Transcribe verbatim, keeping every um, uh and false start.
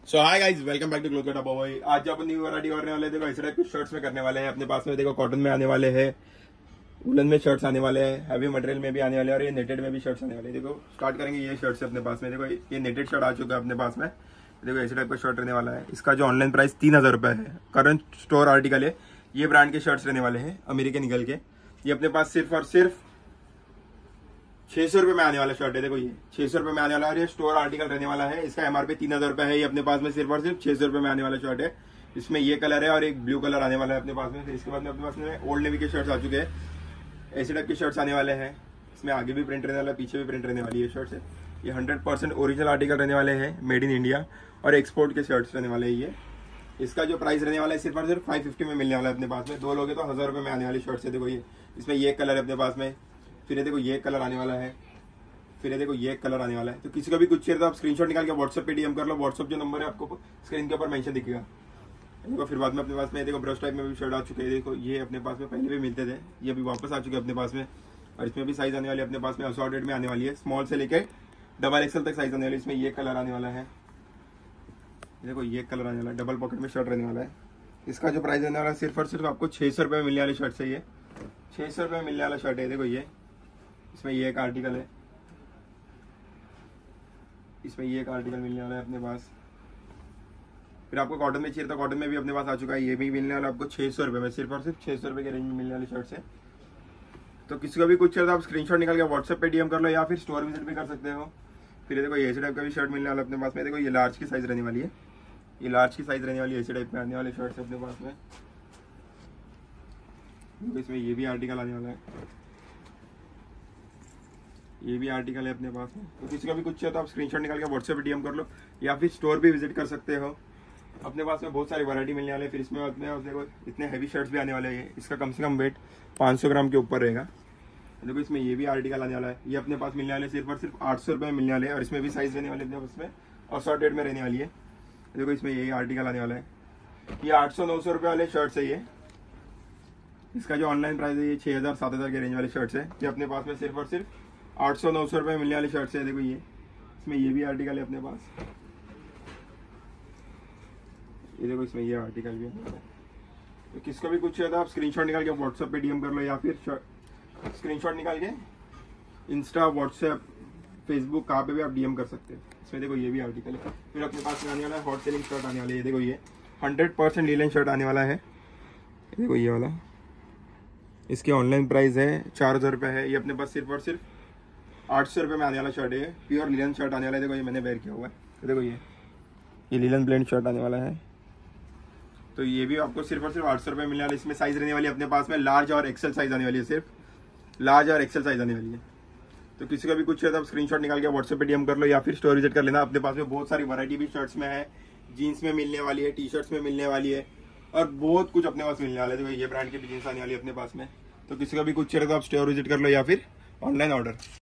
So hi guys, welcome back to cloth top boy. आज जो अपन new variety करने वाले हैं, देखो इस टाइप की शर्ट्स में करने वाले हैं अपने पास में। देखो कॉटन में आने वाले हैं, वुलन में शर्ट्स आने वाले हैं, हैवी मटेरियल में भी आने वाले हैं और ये नेटेड में भी शर्ट्स आने वाले हैं। देखो स्टार्ट करेंगे ये शर्ट से अपने पास में। देखो ये नेटेड शर्ट आ चुका है अपने पास में। देखो इस टाइप का शर्ट रहने वाला है। इसका जो ऑनलाइन प्राइस तीन हजार रुपए है, करंट स्टोर आर्टिकल है। ये ब्रांड के शर्ट्स रहने वाले हैं, अमेरिकन निकल के। ये अपने पास सिर्फ और सिर्फ छह सौ रुपए में आने वाला शर्ट है। देखो ये छह सौ रुपए में आने वाला है और ये स्टोर आर्टिकल रहने वाला है। इसका एमआरपी तीन हजार रुपए है। ये अपने पास में सिर्फ और सिर्फ छह सौ रुपए में आने वाला शर्ट है। इसमें ये कलर है और एक ब्लू कलर आने वाला है अपने पास में। फिर इसके बाद में अपने पास में ओल्ड नेवी के शर्ट्स आ चुके हैं। ऐसे टाइप के शर्ट्स आने वाले हैं। इसमें आगे भी प्रिंट रहने वाला है, पीछे भी प्रिंट रहने वाली है शर्ट्स है। ये हंड्रेड परसेंट ओरिजिनल आर्टिकल रहने वाले हैं, मेड इन इंडिया और एक्सपोर्ट के शर्ट्स रहने वाले हैं ये। इसका जो प्राइस रहने वाला है सिर्फ और सिर्फ फाइव फिफ्टी में मिलने वाला है अपने पास में। दो लोगे तो हजार रुपए में आने वाली शर्ट्स है। देखो ये इसमें ये कलर है अपने पास में। फिर देखो ये कलर आने वाला है। फिर देखो ये कलर आने वाला है। तो किसी का भी कुछ चाहिए तो आप स्क्रीनशॉट निकाल के व्हाट्सएप पे डीएम कर लो। व्हाट्सएप जो नंबर है आपको स्क्रीन के ऊपर मेंशन दिखेगा। देखो फिर बाद में अपने पास में देखो ब्रश टाइप में भी शर्ट आ चुके हैं। देखो ये अपने पास में पहले भी मिलते थे, ये अभी वापस आ चुके हैं अपने पास में। और इसमें भी साइज आने वाली है अपने पास में, असॉर्टेड में आने वाली है। स्मॉल से लेकर डबल एक्सल तक साइज आने वाली है। इसमें ये कलर आने वाला है। देखो ये कलर आने वाला है, डबल पॉकेट में शर्ट रहने वाला है। इसका जो प्राइस रहने वाला है सिर्फ और सिर्फ आपको छह सौ रुपये में मिलने वाली शर्ट से ये छह सौ रुपये में मिलने वाला शर्ट है। देखो ये इसमें ये एक आर्टिकल है, इसमें ये एक आर्टिकल मिलने वाला है अपने पास। फिर आपको कॉटन में चाहिए तो कॉटन में भी अपने पास आ चुका है। ये भी मिलने वाला आपको छह सौ रुपये में, सिर्फ और सिर्फ छह सौ रुपये के रेंज में मिलने वाली शर्ट है। तो किसी का भी कुछ चाहिए तो आप स्क्रीनशॉट निकाल के व्हाट्सएप पे डीएम कर लो या फिर स्टोर विजिट भी कर सकते हो। फिर देखो ये ऐसे टाइप का भी शर्ट मिलने वाला अपने पास में। देखो ये लार्ज की साइज रहने वाली है, ये लार्ज की साइज रहने वाली है। ऐसे टाइप में आने वाले शर्ट्स है अपने पास में। देखो इसमें ये भी आर्टिकल आने वाला है, ये भी आर्टिकल है अपने पास में। तो किसी का भी कुछ चाहिए तो आप स्क्रीनशॉट निकाल के व्हाट्सएप पे डीएम कर लो या फिर स्टोर भी विजिट कर सकते हो। अपने पास में बहुत सारी वैरायटी मिलने वाले हैं। फिर इसमें अपने देखो इतने हैवी शर्ट्स भी आने वाले हैं। इसका कम से कम वेट पाँच सौ ग्राम के ऊपर रहेगा। देखो इसमें ये भी आर्टिकल आने वाला है। ये अपने पास मिलने वाले सिर्फ और सिर्फ आठ सौ रुपये में मिलने वाले हैं और इसमें भी साइज रहने वाले हैं उसमें और शॉर्टेड में रहने वाली है। देखो इसमें यही आर्टिकल आने वाला है। ये आठ सौ नौ सौ रुपये वाले शर्ट्स है ये। इसका जो ऑनलाइन प्राइस है ये छः हज़ार सात हज़ार के रेंज वाले शर्ट्स है। ये अपने पास में सिर्फ और सिर्फ आठ सौ नौ सौ रुपये मिलने वाली शर्ट्स है। देखो ये इसमें ये भी आर्टिकल है अपने पास। ये देखो इसमें ये आर्टिकल भी है। तो किसको भी कुछ चाहिए तो आप स्क्रीनशॉट निकाल के व्हाट्सएप पे डीएम कर लो या फिर स्क्रीनशॉट निकाल के इंस्टा, व्हाट्सएप, फेसबुक कहाँ पे भी आप डीएम कर सकते हैं। इसमें देखो ये भी आर्टिकल है। फिर अपने पास में आने वाला है हॉट सेलिंग शर्ट आने वाली है। देखो ये हंड्रेड परसेंट लीलन शर्ट आने वाला है। देखो ये वाला, इसकी ऑनलाइन प्राइस है चार हज़ार रुपये है। ये अपने पास सिर्फ और सिर्फ आठ सौ रुपये में आने वाला शर्ट है। प्योर लीलन शर्ट आने वाला है। देखो ये मैंने वेयर किया हुआ है। तो देखो ये ये लीलन ब्लेंड शर्ट आने वाला है। तो ये भी आपको सिर्फ और सिर्फ आठ सौ रुपये मिलने वाला है। इसमें साइज रहने वाली है अपने पास में लार्ज और एक्सेल साइज आने वाली है। सिर्फ लार्ज और एक्सेल साइज आने वाली है। तो किसी का भी कुछ है तो आप स्क्रीनशॉट निकाल के व्हाट्सएप पे डीएम कर लो या फिर स्टोर विजिट कर लेना। अपने पास में बहुत सारी वैरायटी भी शर्ट्स में है, जीन्स में मिलने वाली है, टी शर्ट्स में मिलने वाली है और बहुत कुछ अपने पास मिलने वाला है। तो ये ब्रांड की भी जीन्स आने वाली है अपने पास में। तो किसी का भी कुछ चाहिए तो आप स्टोर विजिट कर लो या फिर ऑनलाइन ऑर्डर।